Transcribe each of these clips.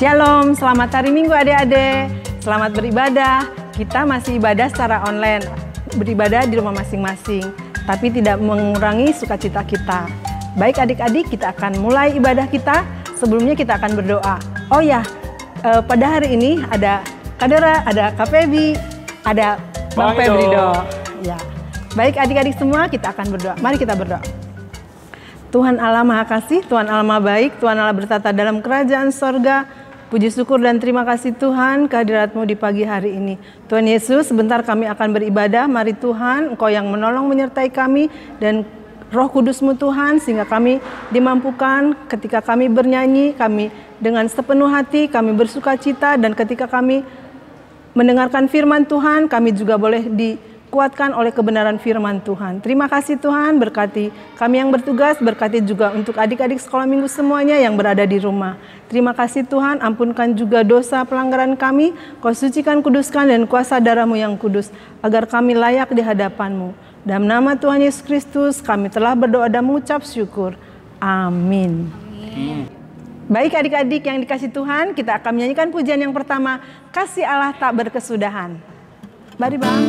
Shalom, selamat hari Minggu adik-adik. Selamat beribadah. Kita masih ibadah secara online, beribadah di rumah masing-masing, tapi tidak mengurangi sukacita kita. Baik adik-adik, kita akan mulai ibadah kita. Sebelumnya kita akan berdoa. Oh ya, pada hari ini ada Kadera, ada Kak Febi, ada Bang Febrido. Ya. Baik adik-adik semua, kita akan berdoa. Mari kita berdoa. Tuhan Allah Maha Kasih, Tuhan Allah Maha Baik, Tuhan Allah bertata dalam kerajaan sorga. Puji syukur dan terima kasih Tuhan kehadirat-Mu di pagi hari ini. Tuhan Yesus, sebentar kami akan beribadah. Mari Tuhan, Engkau yang menolong menyertai kami dan Roh Kudus-Mu Tuhan, sehingga kami dimampukan ketika kami bernyanyi, kami dengan sepenuh hati, kami bersuka cita, dan ketika kami mendengarkan firman Tuhan, kami juga boleh dikuatkan oleh kebenaran firman Tuhan. Terima kasih Tuhan, berkati kami yang bertugas, berkati juga untuk adik-adik sekolah minggu semuanya yang berada di rumah. Terima kasih Tuhan, ampunkan juga dosa pelanggaran kami, Kau sucikan, kuduskan, dan kuasa darah-Mu yang kudus, agar kami layak di hadapan-Mu. Dalam nama Tuhan Yesus Kristus, kami telah berdoa dan mengucap syukur. Amin. Baik adik-adik yang dikasih Tuhan, kita akan menyanyikan pujian yang pertama, Kasih Allah Tak Berkesudahan. Mari Bang.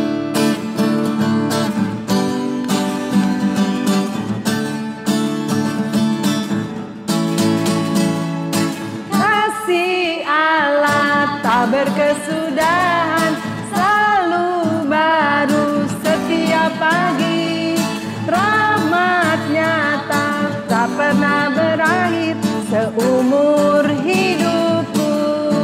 Berkesudahan selalu baru setiap pagi, rahmat-Nya tak pernah berakhir seumur hidupku.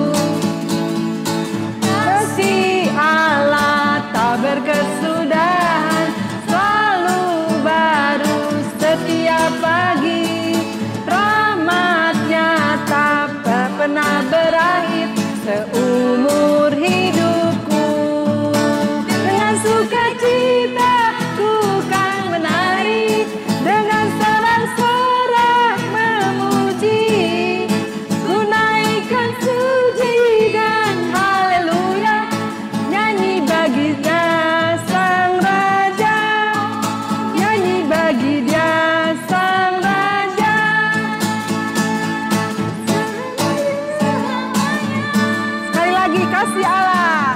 Kasih Allah tak berkesudahan selalu baru setiap pagi, rahmat-Nya tak pernah berakhir seumur hidupku. Dengan sukacita ku kan menari, dengan sorak-sorak memuji, ku naikkan puji dan haleluya, nyanyi bagi Dia Sang Raja, nyanyi bagi Dia Sang Raja. Kasih Allah,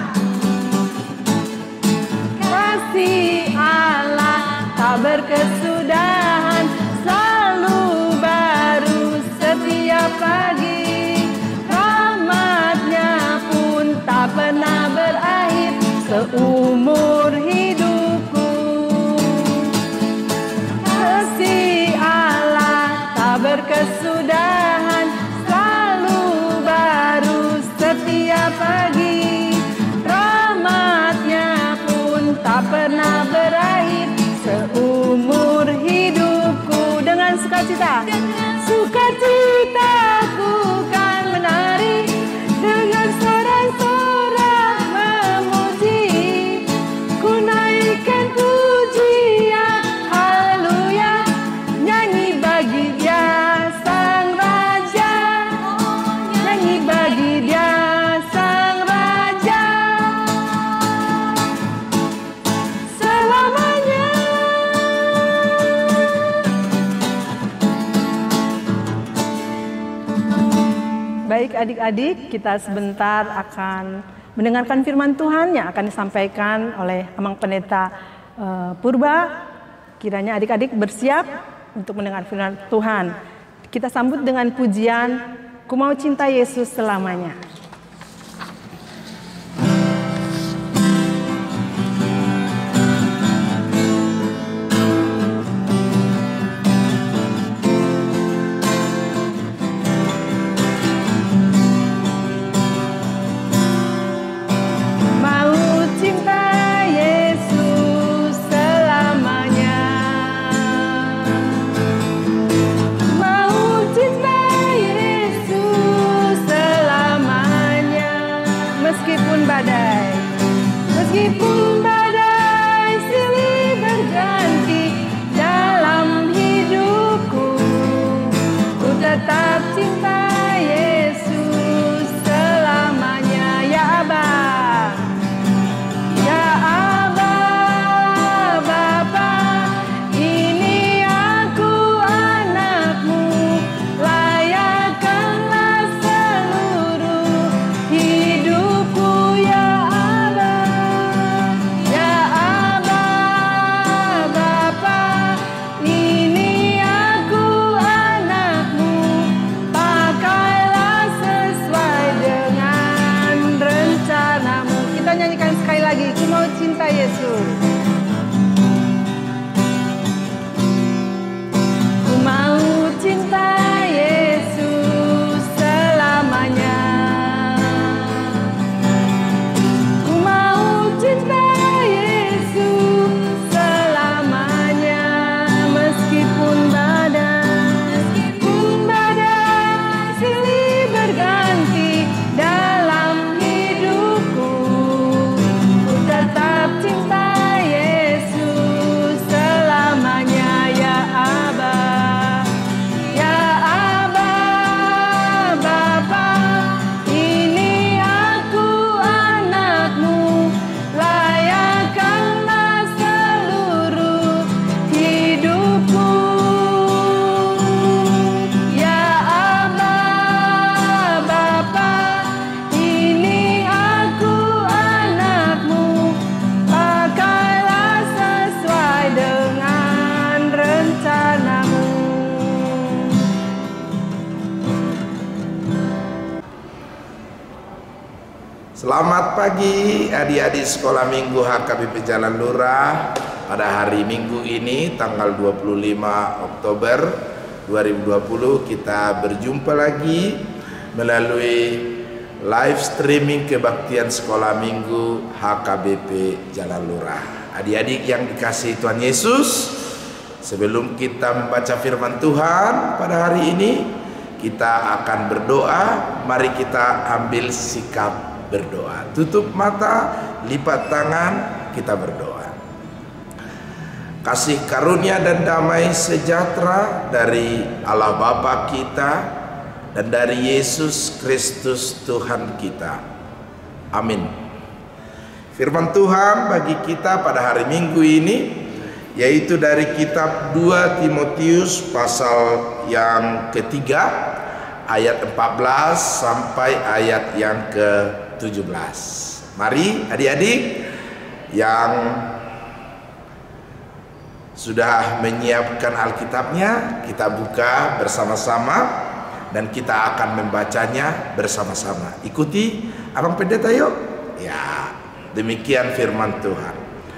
kasih Allah tak berkesudahan selalu baru setiap pagi, rahmat-Nya pun tak pernah berakhir seumur hidupku. Kasih Allah tak berkesudahan selalu baru setiap pagi, rahmat-Nya pun tak pernah berakhir seumur hidupku. Dengan sukacita, sukacitaku kan menari, dengan sorak-sorak memuji, ku naikkan pujian haleluya, nyanyi bagi Dia Sang Raja, nyanyi bagi Dia Sang Raja selamanya. Baik adik-adik, kita sebentar akan mendengarkan firman Tuhan yang akan disampaikan oleh Amang Pendeta Purba. Kiranya adik-adik bersiap untuk mendengar firman Tuhan. Kita sambut dengan pujian, Ku Mau Cinta Yesus Selamanya. Meskipun badai silih berganti dalam hidupku, ku tetap cinta Yesus selamanya. Ya Abah, ya Abah, Bapa, ini aku anakmu, layakkanlah seluruh lagi, ku mau cinta Yesus. Ku mau cinta Yesus selamanya. Ku mau cinta Yesus selamanya. Meskipun badai silih berganti dalam hidupku, ku tetap cinta Yesus selamanya. Ya Aba, ya Aba, Bapa, ini aku anakmu, layakkanlah seluruh hidupku. Ya Aba, Bapa, ini aku anakmu, pakailah sesuai dengan rencanamu. Selamat pagi adik-adik sekolah minggu HKBP Jalan Lurah. Pada hari Minggu ini tanggal 25 Oktober 2020 kita berjumpa lagi melalui live streaming kebaktian sekolah minggu HKBP Jalan Lurah. Adik-adik yang dikasihi Tuhan Yesus, sebelum kita membaca firman Tuhan pada hari ini, kita akan berdoa. Mari kita ambil sikap berdoa. Tutup mata, lipat tangan, kita berdoa. Kasih karunia dan damai sejahtera dari Allah Bapa kita dan dari Yesus Kristus Tuhan kita. Amin. Firman Tuhan bagi kita pada hari Minggu ini yaitu dari kitab 2 Timotius pasal yang ketiga ayat 14 sampai ayat yang ke-17. Mari adik-adik yang sudah menyiapkan Alkitabnya, kita buka bersama-sama dan kita akan membacanya bersama-sama. Ikuti Abang Pendeta yuk. Ya, demikian firman Tuhan.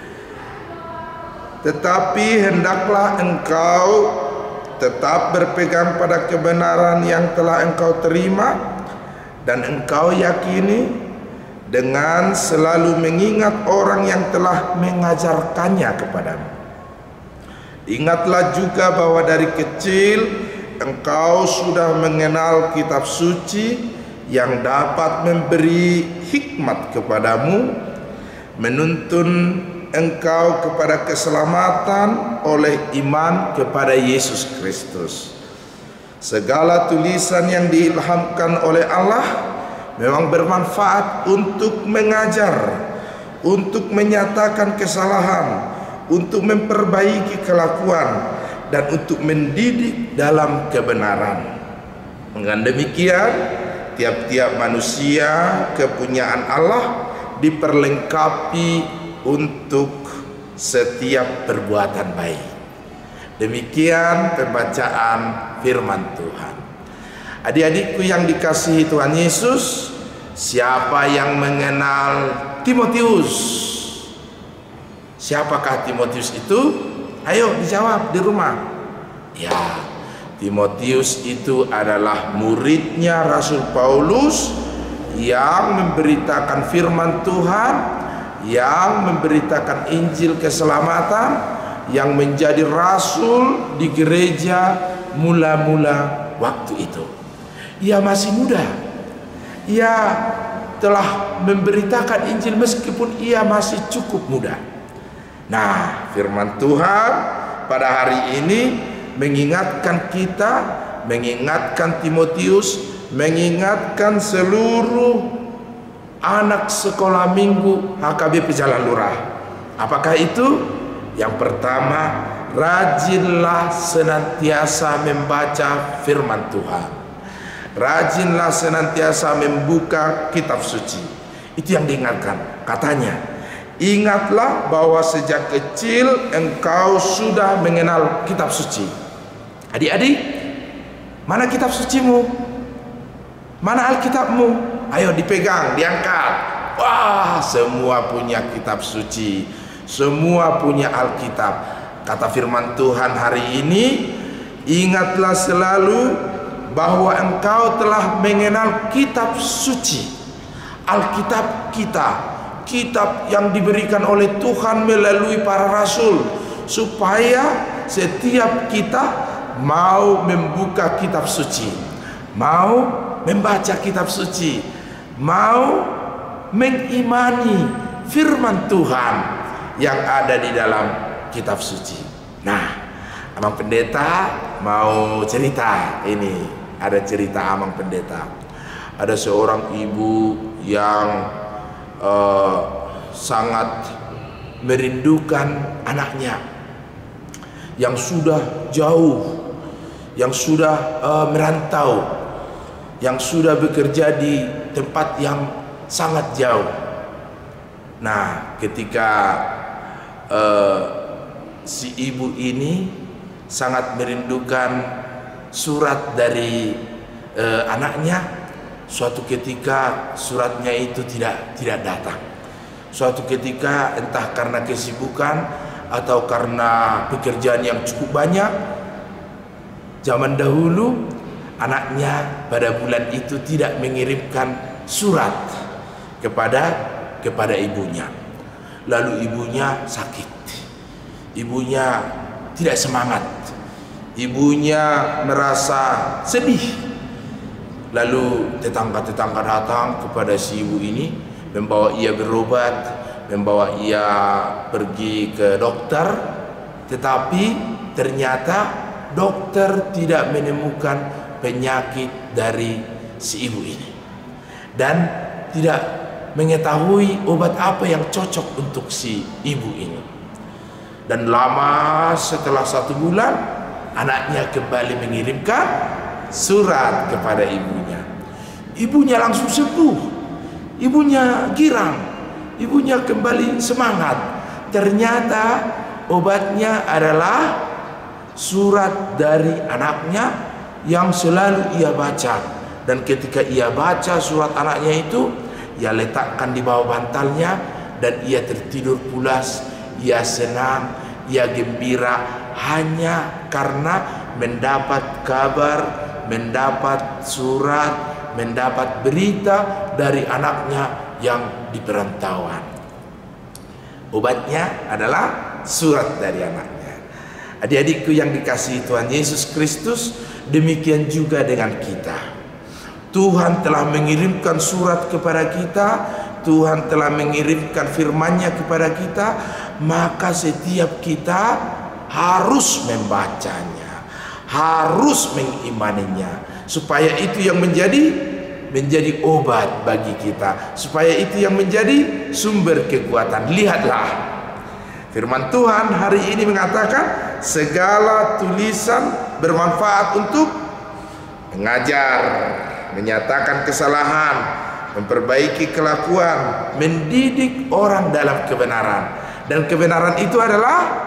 Tetapi hendaklah engkau tetap berpegang pada kebenaran yang telah engkau terima dan engkau yakini, dengan selalu mengingat orang yang telah mengajarkannya kepadamu. Ingatlah juga bahwa dari kecil engkau sudah mengenal kitab suci yang dapat memberi hikmat kepadamu, menuntun engkau kepada keselamatan oleh iman kepada Yesus Kristus. Segala tulisan yang diilhamkan oleh Allah memang bermanfaat untuk mengajar, untuk menyatakan kesalahan, untuk memperbaiki kelakuan, dan untuk mendidik dalam kebenaran. Dengan demikian, tiap-tiap manusia kepunyaan Allah diperlengkapi untuk setiap perbuatan baik. Demikian pembacaan firman Tuhan. Adik-adikku yang dikasihi Tuhan Yesus, siapa yang mengenal Timotius? Siapakah Timotius itu? Ayo dijawab di rumah. Ya, Timotius itu adalah muridnya Rasul Paulus yang memberitakan firman Tuhan, yang memberitakan Injil keselamatan, yang menjadi rasul di gereja mula-mula waktu itu. Ia masih muda. Ia telah memberitakan Injil meskipun ia masih cukup muda. Nah, firman Tuhan pada hari ini mengingatkan kita, mengingatkan Timotius, mengingatkan seluruh anak sekolah minggu HKBP Jalan Lurah. Apakah itu? Yang pertama, rajinlah senantiasa membaca firman Tuhan. Rajinlah senantiasa membuka kitab suci. Itu yang diingatkan. Katanya, ingatlah bahwa sejak kecil engkau sudah mengenal kitab suci. Adik-adik, mana kitab sucimu? Mana Alkitabmu? Ayo dipegang, diangkat. Wah, semua punya kitab suci, semua punya Alkitab. Kata firman Tuhan hari ini, ingatlah selalu bahwa engkau telah mengenal kitab suci, Alkitab kita, kitab yang diberikan oleh Tuhan melalui para rasul, supaya setiap kita mau membuka kitab suci, mau membaca kitab suci, mau mengimani firman Tuhan yang ada di dalam kitab suci. Nah, Amang Pendeta mau cerita ini. Ada cerita Amang Pendeta. Ada seorang ibu yang sangat merindukan anaknya yang sudah jauh, yang sudah merantau, yang sudah bekerja di tempat yang sangat jauh. Nah, ketika si ibu ini sangat merindukan surat dari anaknya, suatu ketika suratnya itu tidak datang. Suatu ketika entah karena kesibukan atau karena pekerjaan yang cukup banyak, zaman dahulu anaknya pada bulan itu tidak mengirimkan surat kepada ibunya. Lalu ibunya sakit, ibunya tidak semangat, ibunya merasa sedih. Lalu tetangga-tetangga datang kepada si ibu ini, membawa ia berobat, membawa ia pergi ke dokter, tetapi ternyata dokter tidak menemukan penyakit dari si ibu ini dan tidak mengetahui obat apa yang cocok untuk si ibu ini. Dan lama setelah 1 bulan, anaknya kembali mengirimkan surat kepada ibunya. Ibunya langsung sembuh, ibunya girang, ibunya kembali semangat. Ternyata obatnya adalah surat dari anaknya yang selalu ia baca. Dan ketika ia baca surat anaknya itu, ia letakkan di bawah bantalnya dan ia tertidur pulas. Ia senang, ia gembira hanya karena mendapat kabar, mendapat surat, mendapat berita dari anaknya yang di perantauan. Obatnya adalah surat dari anaknya. Adik-adikku yang dikasihi Tuhan Yesus Kristus, demikian juga dengan kita. Tuhan telah mengirimkan surat kepada kita, Tuhan telah mengirimkan firman-Nya kepada kita, maka setiap kita harus membacanya, harus mengimaninya, supaya itu yang menjadi obat bagi kita, supaya itu yang menjadi sumber kekuatan. Lihatlah, firman Tuhan hari ini mengatakan segala tulisan bermanfaat untuk mengajar, menyatakan kesalahan, memperbaiki kelakuan, mendidik orang dalam kebenaran. Dan kebenaran itu adalah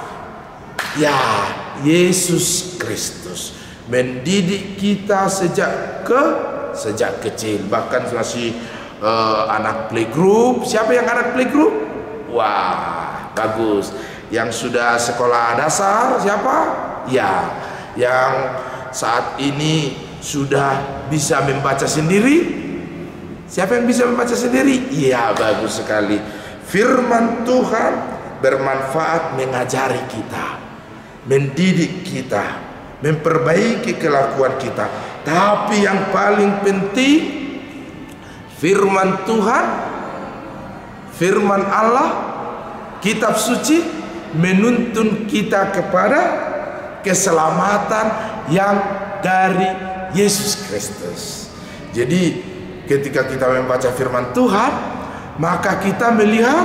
Yesus Kristus mendidik kita sejak kecil. Bahkan masih anak playgroup. Siapa yang anak playgroup? Wah, bagus. Yang sudah sekolah dasar siapa? Ya, yang saat ini sudah bisa membaca sendiri. Siapa yang bisa membaca sendiri? Iya, bagus sekali. Firman Tuhan bermanfaat mengajari kita, mendidik kita, memperbaiki kelakuan kita. Tapi yang paling penting, firman Tuhan, firman Allah, kitab suci menuntun kita kepada keselamatan yang dari Yesus Kristus. Jadi ketika kita membaca firman Tuhan, maka kita melihat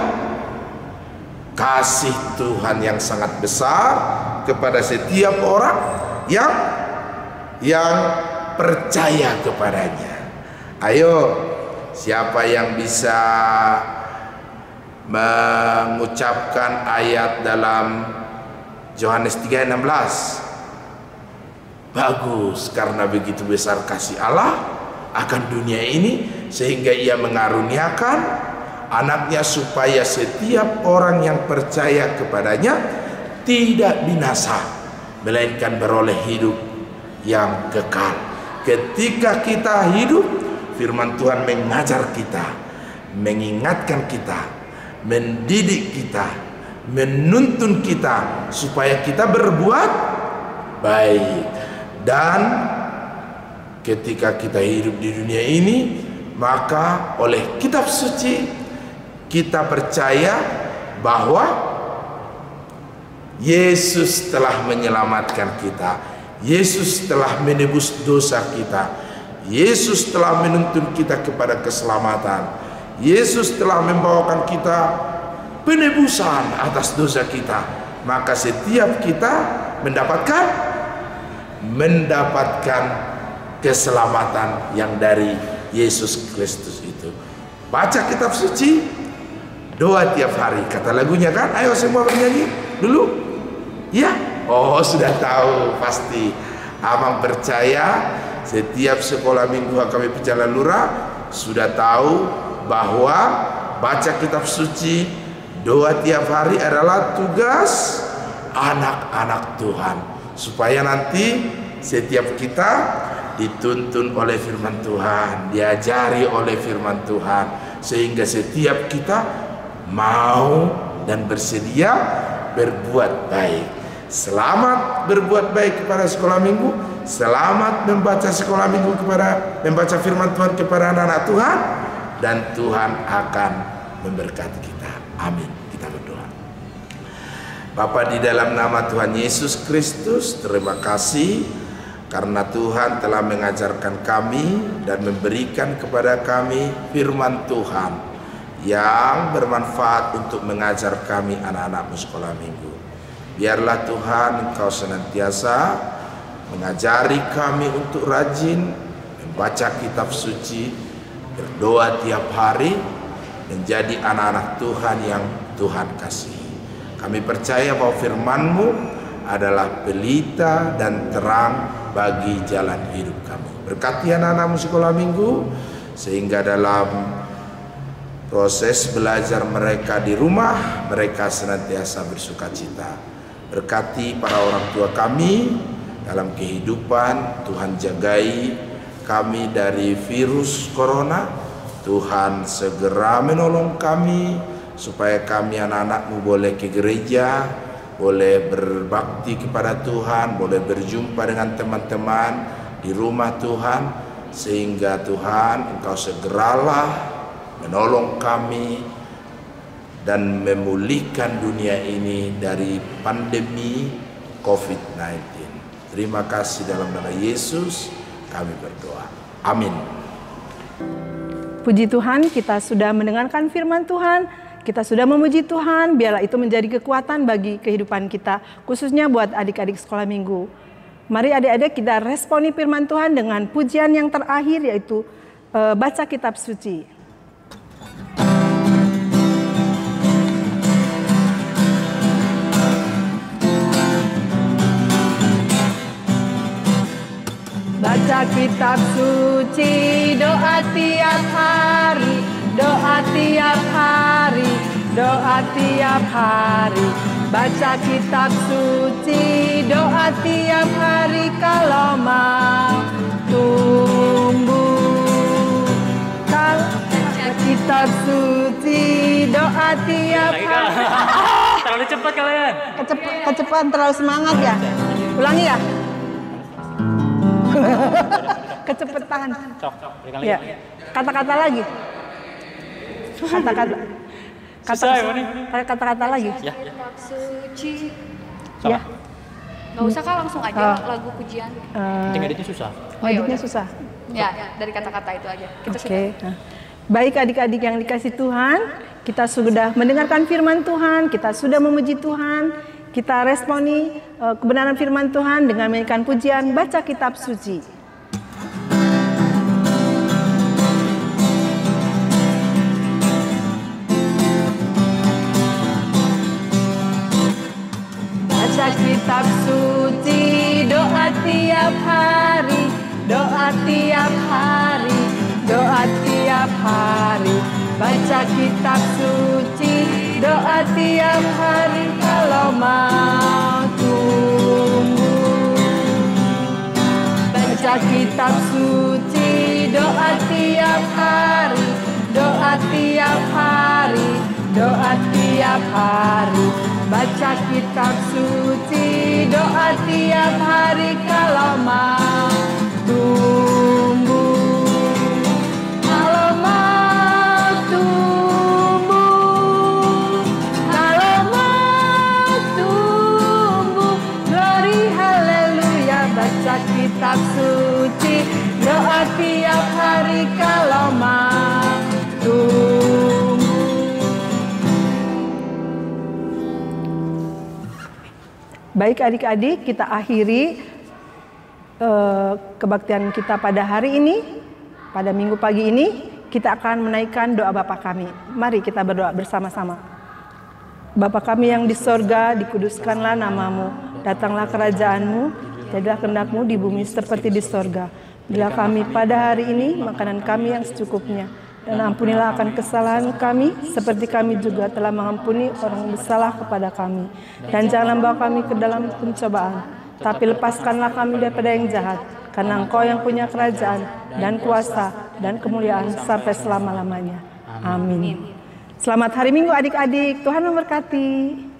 kasih Tuhan yang sangat besar kepada setiap orang yang percaya kepadanya. Ayo, siapa yang bisa mengucapkan ayat dalam Yohanes 3:16? Bagus, karena begitu besar kasih Allah akan dunia ini sehingga ia mengaruniakan anaknya supaya setiap orang yang percaya kepadanya tidak binasa, melainkan beroleh hidup yang kekal. Ketika kita hidup, firman Tuhan mengajar kita, mengingatkan kita, mendidik kita, menuntun kita supaya kita berbuat baik. Dan ketika kita hidup di dunia ini, maka oleh kitab suci kita percaya bahwa Yesus telah menyelamatkan kita, Yesus telah menebus dosa kita, Yesus telah menuntun kita kepada keselamatan, Yesus telah membawakan kita penebusan atas dosa kita. Maka setiap kita mendapatkan keselamatan yang dari Yesus Kristus itu. Baca kitab suci, doa tiap hari, kata lagunya kan. Ayo semua bernyanyi dulu. Ya, oh sudah tahu pasti. Abang percaya setiap sekolah minggu HKBP Jalan Lurah sudah tahu bahwa baca kitab suci, doa tiap hari adalah tugas anak-anak Tuhan, supaya nanti setiap kita dituntun oleh firman Tuhan, diajari oleh firman Tuhan, sehingga setiap kita mau dan bersedia berbuat baik. Selamat berbuat baik kepada sekolah minggu, selamat membaca sekolah minggu, membaca firman Tuhan kepada anak-anak Tuhan, dan Tuhan akan memberkati kita. Amin. Kita berdoa. Bapa, di dalam nama Tuhan Yesus Kristus, terima kasih karena Tuhan telah mengajarkan kami dan memberikan kepada kami firman Tuhan yang bermanfaat untuk mengajar kami anak-anakmu sekolah minggu. Biarlah Tuhan Engkau senantiasa mengajari kami untuk rajin membaca kitab suci, berdoa tiap hari, menjadi anak-anak Tuhan yang Tuhan kasihi. Kami percaya bahwa firman-Mu adalah pelita dan terang bagi jalan hidup kami. Berkati anak-anakmu sekolah minggu, sehingga dalam proses belajar mereka di rumah, mereka senantiasa bersuka cita. Berkati para orang tua kami dalam kehidupan, Tuhan jagai kami dari virus corona. Tuhan segera menolong kami supaya kami anak-anakmu boleh ke gereja, boleh berbakti kepada Tuhan, boleh berjumpa dengan teman-teman di rumah Tuhan, sehingga Tuhan Engkau segeralah menolong kami dan memulihkan dunia ini dari pandemi COVID-19. Terima kasih, dalam nama Yesus kami berdoa. Amin. Puji Tuhan, kita sudah mendengarkan firman Tuhan, kita sudah memuji Tuhan. Biarlah itu menjadi kekuatan bagi kehidupan kita, khususnya buat adik-adik sekolah minggu. Mari adik-adik kita responi firman Tuhan dengan pujian yang terakhir, yaitu baca kitab suci. Baca kitab suci, doa tiap hari, doa tiap hari, doa tiap hari. Baca kitab suci, doa tiap hari kalau mau tumbuh. Baca kitab suci, doa tiap hari. Terlalu cepat kalian. Kecepatan, terlalu semangat ya. Ulangi ya. Kecepatan. Ya. Kata-kata lagi. Kata-kata lagi. Ya. Suci. Ya. Gak usah Kak, langsung aja lagu pujian. Penting editnya susah. Editnya susah. Ya, dari kata-kata itu aja. Kita Oke. Nah. Baik adik-adik yang dikasih Tuhan, kita sudah mendengarkan firman Tuhan, kita sudah memuji Tuhan. Kita responi kebenaran firman Tuhan dengan menyanyikan pujian baca kitab suci. Baca kitab suci, doa tiap hari, doa tiap hari, doa tiap hari. baca kitab suci, doa tiap hari kalau mau tumbuh. Baca kitab suci, doa tiap hari, doa tiap hari, doa tiap hari. Baca kitab suci, doa tiap hari kalau mau tumbuh. Kalau mau tumbuh, kalau mau tumbuh, glory haleluya. Baca kitab suci, doa tiap hari kalau mau tumbuh. Baik adik-adik, kita akhiri kebaktian kita pada hari ini. Pada minggu pagi ini kita akan menaikkan doa Bapa kami. Mari kita berdoa bersama-sama. Bapa kami yang di sorga, dikuduskanlah namamu, datanglah kerajaanmu, jadilah kehendakmu di bumi seperti di sorga. Berilah kami pada hari ini makanan kami yang secukupnya, dan ampunilah akan kesalahan kami, seperti kami juga telah mengampuni orang yang bersalah kepada kami. Dan janganlah membawa kami ke dalam pencobaan, tapi lepaskanlah kami daripada yang jahat, karena Engkau yang punya kerajaan, dan kuasa, dan kemuliaan, sampai selama-lamanya. Amin. Selamat hari Minggu adik-adik, Tuhan memberkati.